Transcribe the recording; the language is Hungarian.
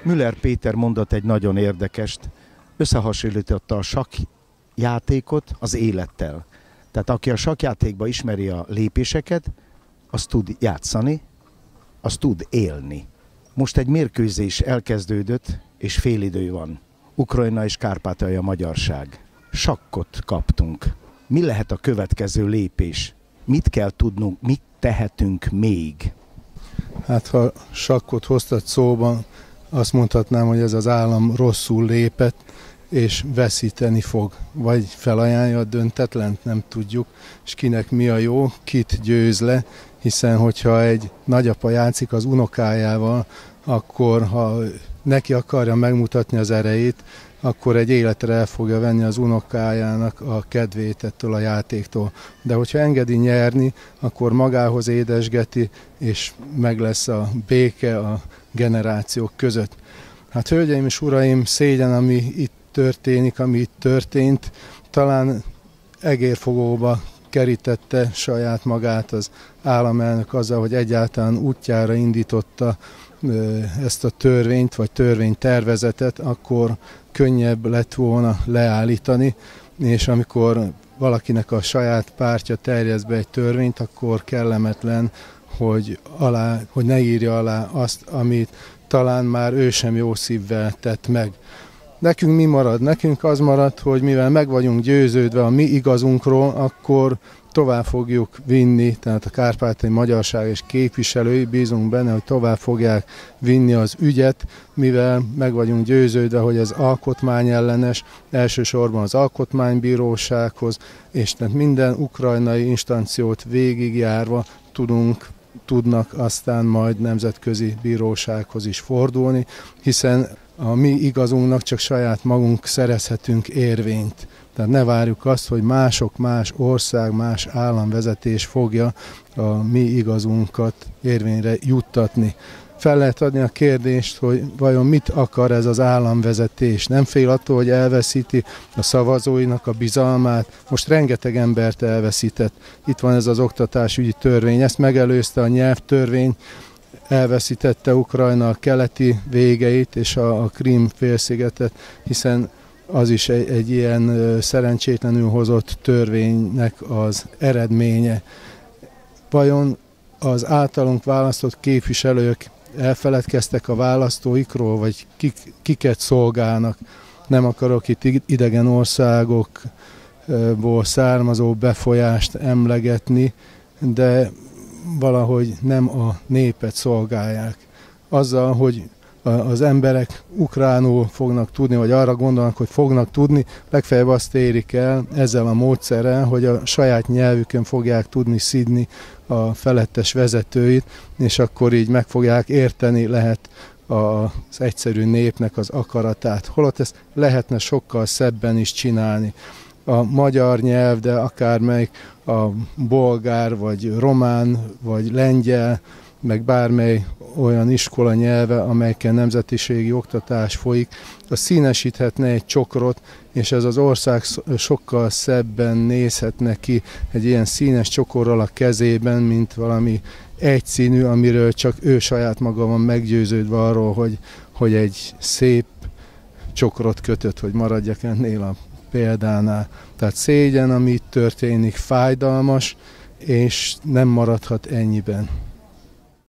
Müller Péter mondott egy nagyon érdekest, összehasonlította a sakkjátékot az élettel. Tehát aki a sakkjátékban ismeri a lépéseket, az tud játszani, az tud élni. Most egy mérkőzés elkezdődött, és félidő van. Ukrajna és Kárpátalja magyarság. Sakkot kaptunk. Mi lehet a következő lépés? Mit kell tudnunk, mit tehetünk még? Hát ha sakkot hoztat szóban, azt mondhatnám, hogy ez az állam rosszul lépett, és veszíteni fog. Vagy felajánlja a döntetlent, nem tudjuk, és kinek mi a jó, kit győz le, hiszen hogyha egy nagyapa játszik az unokájával, akkor ha neki akarja megmutatni az erejét, akkor egy életre el fogja venni az unokájának a kedvét ettől a játéktól. De hogyha engedi nyerni, akkor magához édesgeti, és meg lesz a béke a generációk között. Hát hölgyeim és uraim, szégyen, ami itt történik, ami itt történt, talán egérfogóba kerítette saját magát az államelnök azzal, hogy egyáltalán útjára indította ezt a törvényt, vagy törvénytervezetet, akkor könnyebb lett volna leállítani, és amikor valakinek a saját pártja terjeszt be egy törvényt, akkor kellemetlen, hogy ne írja alá azt, amit talán már ő sem jó szívvel tett meg. Nekünk mi marad? Nekünk az marad, hogy mivel meg vagyunk győződve a mi igazunkról, akkor tovább fogjuk vinni, tehát a kárpátaljai magyarság és képviselői, bízunk benne, hogy tovább fogják vinni az ügyet, mivel meg vagyunk győződve, hogy ez alkotmányellenes, elsősorban az alkotmánybírósághoz, és tehát minden ukrajnai instanciót végigjárva tudnak aztán majd nemzetközi bírósághoz is fordulni, hiszen a mi igazunknak csak saját magunk szerezhetünk érvényt. Tehát ne várjuk azt, hogy más ország, más államvezetés fogja a mi igazunkat érvényre juttatni. Fel lehet adni a kérdést, hogy vajon mit akar ez az államvezetés. Nem fél attól, hogy elveszíti a szavazóinak a bizalmát. Most rengeteg embert elveszített. Itt van ez az oktatásügyi törvény. Ezt megelőzte a nyelvtörvény, elveszítette Ukrajna a keleti végeit és a Krím-félszigetet, hiszen az is egy ilyen szerencsétlenül hozott törvénynek az eredménye. Vajon az általunk választott képviselők elfeledkeztek a választóikról, vagy kiket szolgálnak? Nem akarok itt idegen országokból származó befolyást emlegetni, de valahogy nem a népet szolgálják. Azzal, hogy az emberek ukránul fognak tudni, vagy arra gondolnak, hogy fognak tudni, legfeljebb azt érik el ezzel a módszerrel, hogy a saját nyelvükön fogják tudni szidni a felettes vezetőit, és akkor így meg fogják érteni lehet az egyszerű népnek az akaratát. Holott ezt lehetne sokkal szebben is csinálni. A magyar nyelv, de akármelyik a bolgár, vagy román, vagy lengyel, meg bármely olyan iskola nyelve, amelyeken nemzetiségi oktatás folyik, az színesíthetne egy csokrot, és ez az ország sokkal szebben nézhetne ki egy ilyen színes csokorral a kezében, mint valami egyszínű, amiről csak ő saját maga van meggyőződve arról, hogy egy szép csokrot kötött, hogy maradjak ennél a példánál. Tehát szégyen, ami itt történik, fájdalmas, és nem maradhat ennyiben.